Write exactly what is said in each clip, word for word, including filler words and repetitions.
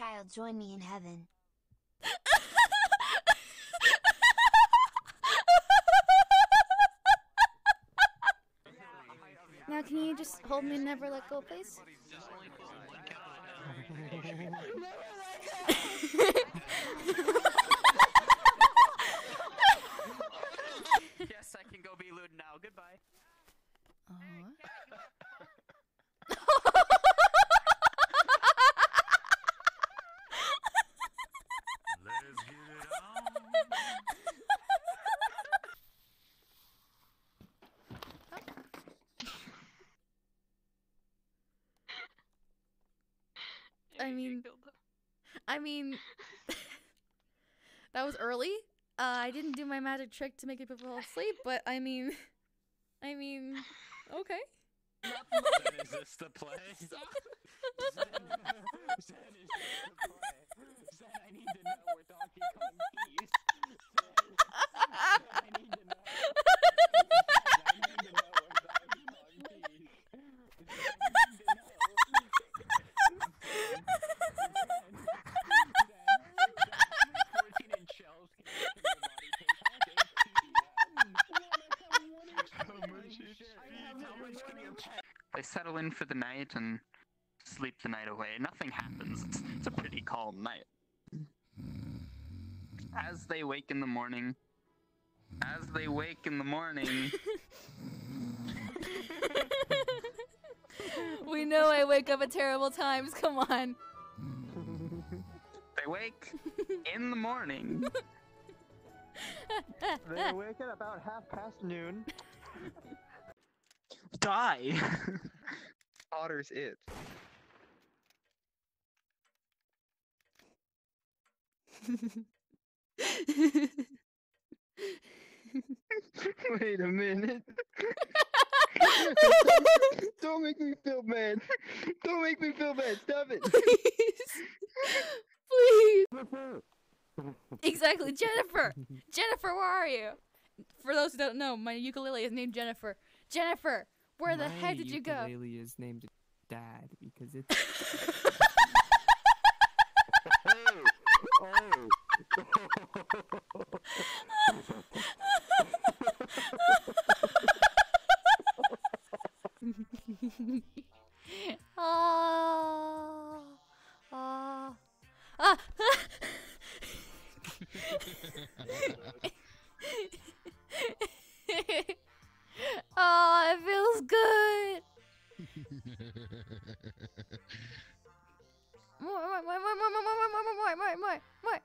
child join me in heaven. Now can you just hold me and never let go, please? Yes, I can go be lewd now. Goodbye. Oh. Let's get it on. I mean, I mean, that was early. Uh, I didn't do my magic trick to make people fall asleep, but I mean, I mean, okay. Zen, is this the play? Zen, Zen is this the play? Zen, I need to know where Donkey Kong keys. Zen, Zen, I need to know. Zen, I need to know where Donkey Kong keys. Zen, I need to know. fourteen inch shells can fit in my body tape. How much H P? How much can you pay? They settle in for the night and sleep the night away. Nothing happens. It's, it's a pretty calm night. As they wake in the morning, as they wake in the morning, We know I wake up at terrible times. Come on. they wake in the morning. They wake at about half past noon. Die. Otter's it. Wait a minute. Don't make me feel bad. Don't make me feel bad. Stop it. Please. Please. Exactly, Jennifer. Jennifer, where are you? For those who don't know, my ukulele is named Jennifer. Jennifer, where the My heck did you go? ukulele is named Dad because it's. Oh, oh, ah! Oh, it feels good. More, more, more, more, more, more, more, more, more, more, more, more.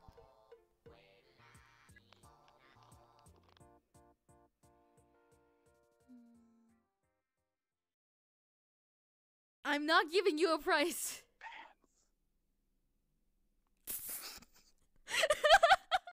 I'm not giving you a price.